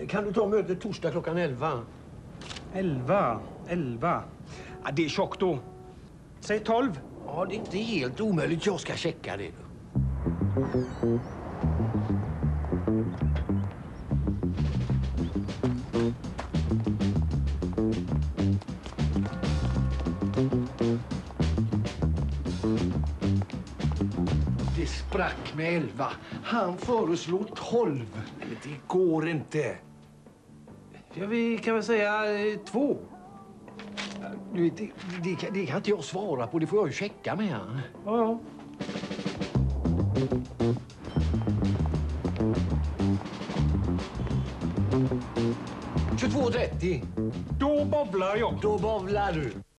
Kan du ta mötet torsdag klockan 11? 11. Ja, det är tjockt då. Säg 12. Ja, det är inte helt omöjligt. Jag ska checka det. Det sprack med 11. Han föreslår 12. Men det går inte. Ja, vi kan väl säga 2. Du vet, det kan inte jag svara på. Det får jag ju checka med han. Ja. 22:30. Då bowlar jag. Då bowlar du.